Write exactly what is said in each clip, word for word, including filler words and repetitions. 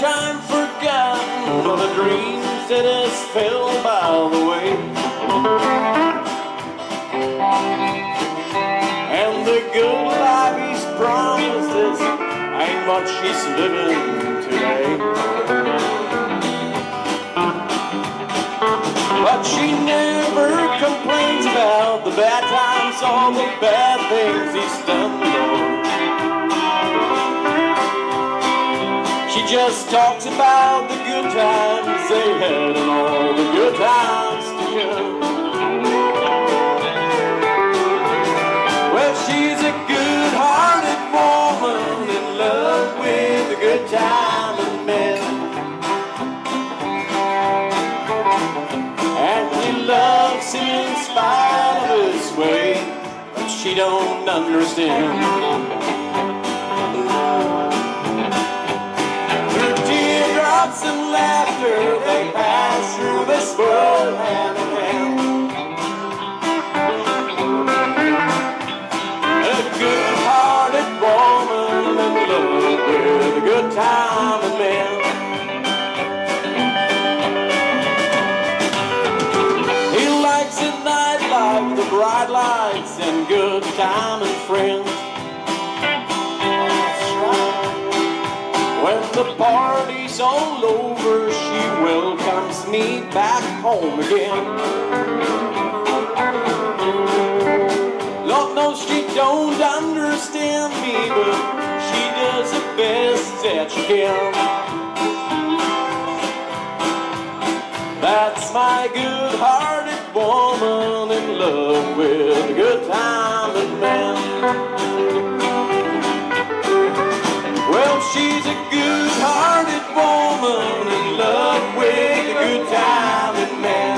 time forgotten, all the dreams that has fell by the way. And the good life he's promised us ain't what she's living today. But she never complains about the bad times, all the bad things he's done, Lord. She just talks about the good times they had and all the good times to come. Well, she's a good-hearted woman in love with a good time and men. And she loves him in spite of his way, but she don't understand. And laughter, they pass through this world hand in hand. A good-hearted woman in love with a good time and man. He likes the nightlife, the bright lights, and good time and friends. When the party's all over, she welcomes me back home again. Lord knows she don't understand me, but she does the best that she can. That's my good-hearted woman in love with a good time and man. Well, she's a good-hearted woman in love with a good time and man.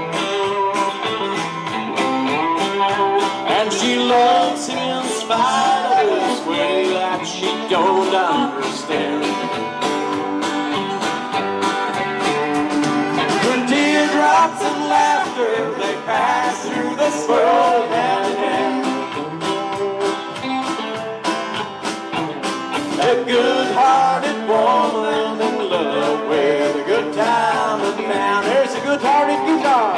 And she loves him in spite of his way that she don't understand. When teardrops and laughter, they pass through this world hand in hand. A good-hearted woman in love with a good time and man. There's a good-hearted guitar.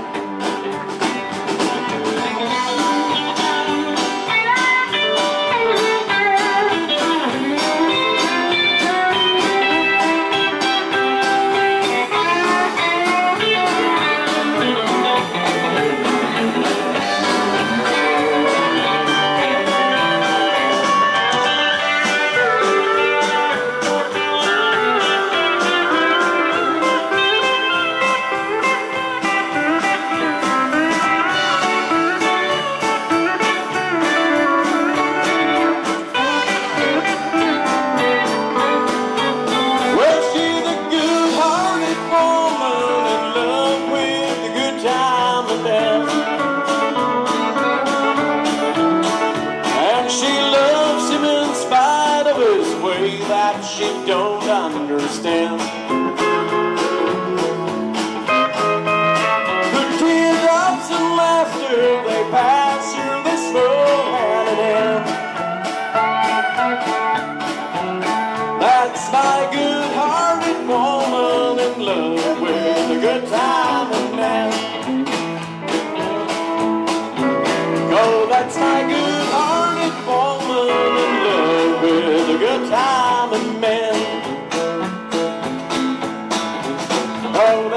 That she don't understand. The teardrops and laughter, they pass through this world hand in hand. That's my good-hearted woman in love with a good time and man. Oh, that's my good-hearted woman in love with a good time and man. Oh,